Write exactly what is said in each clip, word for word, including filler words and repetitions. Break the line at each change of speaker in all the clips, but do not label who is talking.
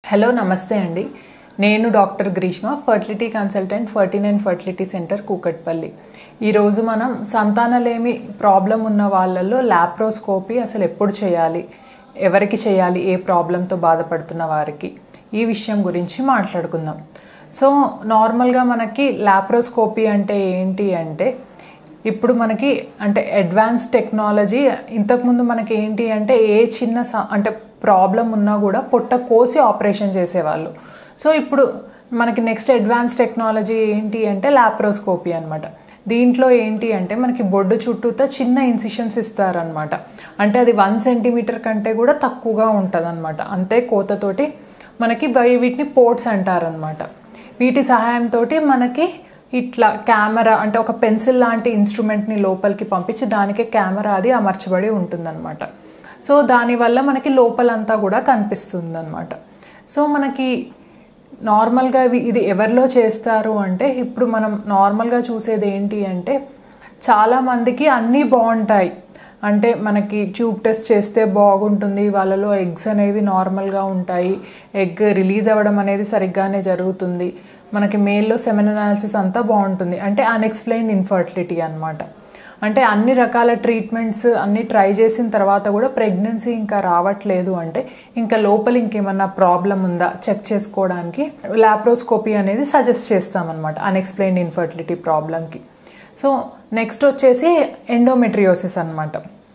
Hello నమస్తే అండి. నేను doctor Greeshma, fertility consultant, forty nine fertility centre, Kukatpally. ఈరోజు మనం సంతానలేమి ప్రాబ్లం ఉన్న వాళ్ళల్లో లాప్రోస్కోపీ అసలు ఎప్పుడు చేయాలి, ఎవరికి చేయాలి, ఏ ప్రాబ్లంతో బాధపడుతున్న వారికి, ఈ విషయం గురించి మాట్లాడుకుందాం. సో నార్మల్గా మనకి లాప్రోస్కోపీ అంటే ఏంటి అంటే, ఇప్పుడు మనకి అంటే అడ్వాన్స్ టెక్నాలజీ. ఇంతకుముందు మనకి ఏంటి అంటే ఏ చిన్న అంటే ప్రాబ్లం ఉన్నా కూడా పొట్ట కోసి ఆపరేషన్ చేసేవాళ్ళు. సో ఇప్పుడు మనకి నెక్స్ట్ అడ్వాన్స్ టెక్నాలజీ ఏంటి అంటే లాప్రోస్కోపీ అనమాట. దీంట్లో ఏంటి అంటే మనకి బొడ్డు చుట్టూతో చిన్న ఇన్సిషన్స్ ఇస్తారనమాట. అంటే అది వన్ సెంటీమీటర్ కంటే కూడా తక్కువగా ఉంటుంది అనమాట. అంతే కోతతోటి మనకి వీటిని పోర్ట్స్ అంటారనమాట. వీటి సహాయంతో మనకి ఇట్లా కెమెరా అంటే ఒక పెన్సిల్ లాంటి ఇన్స్ట్రుమెంట్ని లోపలికి పంపించి దానికే కెమెరా అది అమర్చబడి ఉంటుందన్నమాట. సో దానివల్ల మనకి లోపలంతా కూడా కనిపిస్తుంది అనమాట. సో మనకి నార్మల్గా ఇది ఎవరిలో చేస్తారు అంటే, ఇప్పుడు మనం నార్మల్గా చూసేది ఏంటి అంటే, చాలామందికి అన్నీ బాగుంటాయి. అంటే మనకి ట్యూబ్ టెస్ట్ చేస్తే బాగుంటుంది, వాళ్ళలో ఎగ్స్ అనేవి నార్మల్గా ఉంటాయి, ఎగ్ రిలీజ్ అవ్వడం అనేది సరిగ్గానే జరుగుతుంది, మనకి మేల్లో సెమెన్ అనాలిసిస్ అంతా బాగుంటుంది. అంటే అన్ఎక్స్ప్లెయిన్డ్ ఇన్ఫర్టిలిటీ అనమాట. అంటే అన్ని రకాల ట్రీట్మెంట్స్ అన్నీ ట్రై చేసిన తర్వాత కూడా ప్రెగ్నెన్సీ ఇంకా రావట్లేదు అంటే, ఇంకా లోపల ఇంకేమన్నా ప్రాబ్లం ఉందా చెక్ చేసుకోవడానికి లాప్రోస్కోపీ అనేది సజెస్ట్ చేస్తామన్నమాట అన్ఎక్స్ప్లెయిన్డ్ ఇన్ఫర్టిలిటీ ప్రాబ్లంకి. సో నెక్స్ట్ వచ్చేసి ఎండోమెట్రియోసిస్ అనమాట.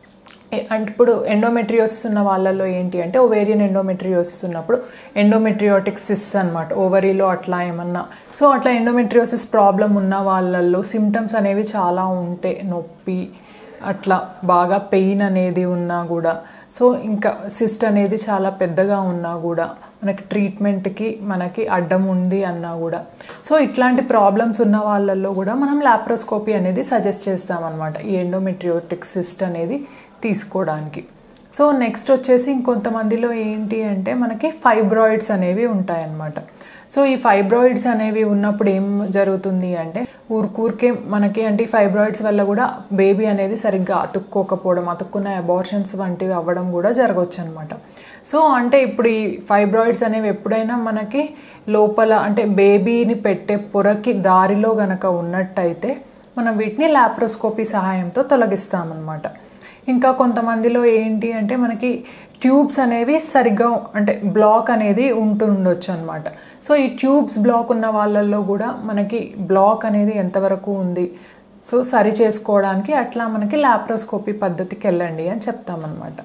అంటే ఇప్పుడు ఎండోమెట్రియోసిస్ ఉన్న వాళ్ళల్లో ఏంటి అంటే, ఓవేరియన్ ఎండోమెట్రియోసిస్ ఉన్నప్పుడు ఎండోమెట్రియోటిక్ సిస్ అనమాట, ఓవరీలో అట్లా ఏమన్నా. సో అట్లా ఎండోమెట్రియోసిస్ ప్రాబ్లం ఉన్న వాళ్ళల్లో సిమ్టమ్స్ అనేవి చాలా ఉంటే, నొప్పి అట్లా బాగా పెయిన్ అనేది ఉన్నా కూడా, సో ఇంకా సిస్ట్ అనేది చాలా పెద్దగా ఉన్నా కూడా, మనకి ట్రీట్మెంట్కి మనకి అడ్డం ఉంది అన్నా కూడా, సో ఇట్లాంటి ప్రాబ్లమ్స్ ఉన్న వాళ్ళల్లో కూడా మనం లాప్రోస్కోపీ అనేది సజెస్ట్ చేస్తామన్నమాట, ఈ ఎండోమెట్రియోటిక్ సిస్ట్ అనేది తీసుకోవడానికి. సో నెక్స్ట్ వచ్చేసి ఇంకొంతమందిలో ఏంటి అంటే మనకి ఫైబ్రాయిడ్స్ అనేవి ఉంటాయన్నమాట. సో ఈ ఫైబ్రాయిడ్స్ అనేవి ఉన్నప్పుడు ఏం జరుగుతుంది అంటే, ఊరికూరికే మనకి అంటే ఫైబ్రాయిడ్స్ వల్ల కూడా బేబీ అనేది సరిగ్గా అతుక్కోకపోవడం, అతుక్కున్న అబార్షన్స్ వంటివి అవ్వడం కూడా జరగవచ్చు అనమాట. సో అంటే ఇప్పుడు ఈ ఫైబ్రాయిడ్స్ అనేవి ఎప్పుడైనా మనకి లోపల అంటే బేబీని పెట్టే పొరకి దారిలో గనక ఉన్నట్టయితే మనం వీటిని లాప్రోస్కోపీ సహాయంతో తొలగిస్తామన్నమాట. ఇంకా కొంతమందిలో ఏంటి అంటే మనకి ట్యూబ్స్ అనేవి సరిగ్గా అంటే బ్లాక్ అనేది ఉంటుండొచ్చు అనమాట. సో ఈ ట్యూబ్స్ బ్లాక్ ఉన్న వాళ్ళల్లో కూడా మనకి బ్లాక్ అనేది ఎంతవరకు ఉంది, సో సరి చేసుకోవడానికి అట్లా మనకి లాప్రోస్కోపీ పద్ధతికి వెళ్ళండి అని చెప్తామన్నమాట.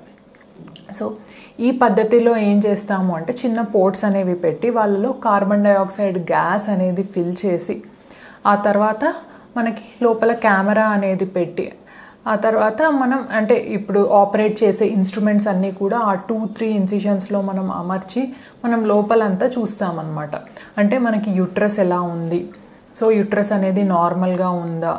సో ఈ పద్ధతిలో ఏం చేస్తాము అంటే, చిన్న పోర్ట్స్ అనేవి పెట్టి వాళ్ళలో కార్బన్ డైఆక్సైడ్ గ్యాస్ అనేది ఫిల్ చేసి, ఆ తర్వాత మనకి లోపల కెమెరా అనేది పెట్టి, ఆ తర్వాత మనం అంటే ఇప్పుడు ఆపరేట్ చేసే ఇన్స్ట్రుమెంట్స్ అన్నీ కూడా ఆ టూ త్రీ ఇన్సిషన్స్లో మనం అమర్చి మనం లోపలంతా చూస్తామన్నమాట. అంటే మనకి యూట్రస్ ఎలా ఉంది, సో యూట్రస్ అనేది నార్మల్గా ఉందా,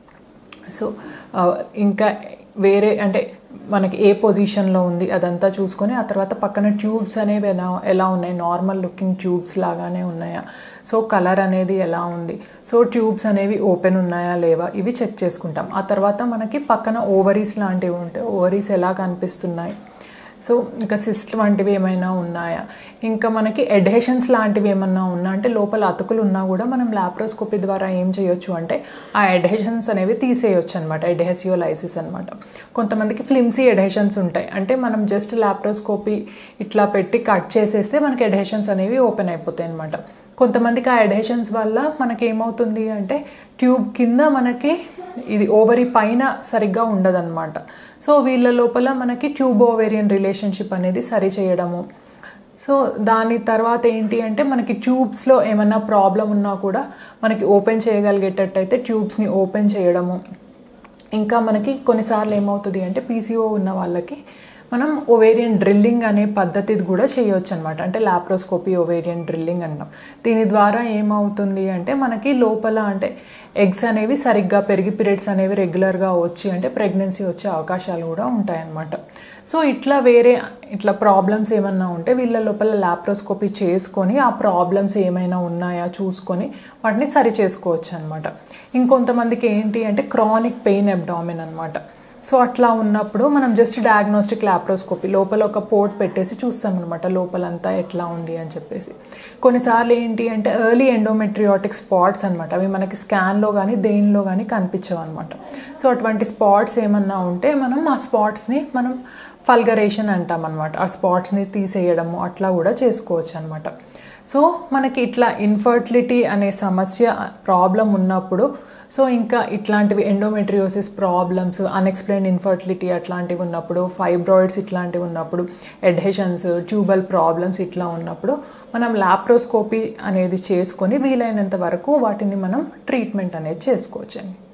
సో ఇంకా వేరే అంటే మనకి ఏ పొజిషన్లో ఉంది అదంతా చూసుకొని, ఆ తర్వాత పక్కన ట్యూబ్స్ అనేవి ఎలా ఎలా ఉన్నాయి, నార్మల్ లుకింగ్ ట్యూబ్స్ లాగానే ఉన్నాయా, సో కలర్ అనేది ఎలా ఉంది, సో ట్యూబ్స్ అనేవి ఓపెన్ ఉన్నాయా లేవా, ఇవి చెక్ చేసుకుంటాం. ఆ తర్వాత మనకి పక్కన ఓవరీస్ లాంటివి ఉంటాయి, ఓవరీస్ ఎలా కనిపిస్తున్నాయి, సో ఇంకా సిస్ట్ వంటివి ఏమైనా ఉన్నాయా, ఇంకా మనకి ఎడ్హెషన్స్ లాంటివి ఏమన్నా ఉన్నా అంటే లోపల అతుకులు ఉన్నా కూడా మనం లాప్రోస్కోపీ ద్వారా ఏం చేయొచ్చు అంటే ఆ ఎడ్హెషన్స్ అనేవి తీసేయొచ్చు అనమాట, ఎడ్హెసియోలైసిస్ అనమాట. కొంతమందికి ఫ్లిమ్సీ ఎడ్హెషన్స్ ఉంటాయి, అంటే మనం జస్ట్ లాప్రోస్కోపీ ఇట్లా పెట్టి కట్ చేసేస్తే మనకి ఎడ్హెషన్స్ అనేవి ఓపెన్ అయిపోతాయి అనమాట. కొంతమందికి ఆ ఎడ్హెషన్స్ వల్ల మనకి ఏమవుతుంది అంటే ట్యూబ్ కింద మనకి ఇది ఓవరీ పైన సరిగ్గా ఉండదన్నమాట. సో వీళ్ళ లోపల మనకి ట్యూబ్ ఓవేరియన్ రిలేషన్షిప్ అనేది సరి చేయడము. సో దాని తర్వాత ఏంటి అంటే మనకి ట్యూబ్స్లో ఏమన్నా ప్రాబ్లం ఉన్నా కూడా మనకి ఓపెన్ చేయగలిగేటట్టయితే ట్యూబ్స్ని ఓపెన్ చేయడము. ఇంకా మనకి కొన్నిసార్లు ఏమవుతుంది అంటే పీసీఓ ఉన్న వాళ్ళకి మనం ఓవేరియన్ డ్రిల్లింగ్ అనే పద్ధతి కూడా చేయవచ్చు అనమాట. అంటే లాప్రోస్కోపీ ఓవేరియన్ డ్రిల్లింగ్ అంటాం. దీని ద్వారా ఏమవుతుంది అంటే మనకి లోపల అంటే ఎగ్స్ అనేవి సరిగ్గా పెరిగి పీరియడ్స్ అనేవి రెగ్యులర్గా వచ్చి అంటే ప్రెగ్నెన్సీ వచ్చే అవకాశాలు కూడా ఉంటాయన్నమాట. సో ఇట్లా వేరే ఇట్లా ప్రాబ్లమ్స్ ఏమన్నా ఉంటే వీళ్ళ లోపల లాప్రోస్కోపీ చేసుకొని ఆ ప్రాబ్లమ్స్ ఏమైనా ఉన్నాయా చూసుకొని వాటిని సరి చేసుకోవచ్చు అనమాట. ఇంకొంతమందికి ఏంటి అంటే క్రానిక్ పెయిన్ అబ్డామిన్ అనమాట. సో అట్లా ఉన్నప్పుడు మనం జస్ట్ డయాగ్నోస్టిక్ లాప్రోస్కోపీ లోపల ఒక పోర్ట్ పెట్టేసి చూస్తాం అనమాట లోపలంతా ఎట్లా ఉంది అని చెప్పేసి. కొన్నిసార్లు ఏంటి అంటే ఎర్లీ ఎండోమెట్రియాటిక్ స్పాట్స్ అనమాట, అవి మనకి స్కాన్లో కానీ దేనిలో కానీ కనిపించవు అనమాట. సో అటువంటి స్పాట్స్ ఏమన్నా ఉంటే మనం ఆ స్పాట్స్ని మనం ఫల్గరేషన్ అంటాం అనమాట, ఆ స్పాట్స్ని తీసేయడము అట్లా కూడా చేసుకోవచ్చు అనమాట. సో మనకి ఇట్లా ఇన్ఫర్టిలిటీ అనే సమస్య ప్రాబ్లం ఉన్నప్పుడు, సో ఇంకా ఇట్లాంటివి ఎండోమెట్రియోసిస్ ప్రాబ్లమ్స్, అన్ఎక్స్ప్లెయిన్డ్ ఇన్ఫర్టిలిటీ అట్లాంటివి ఉన్నప్పుడు, ఫైబ్రాయిడ్స్ ఇట్లాంటివి ఉన్నప్పుడు, ఎడ్హెషన్స్, ట్యూబల్ ప్రాబ్లమ్స్ ఇట్లా ఉన్నప్పుడు మనం లాప్రోస్కోపీ అనేది చేసుకొని వీలైనంత వరకు వాటిని మనం ట్రీట్మెంట్ అనేది చేసుకోవచ్చండి.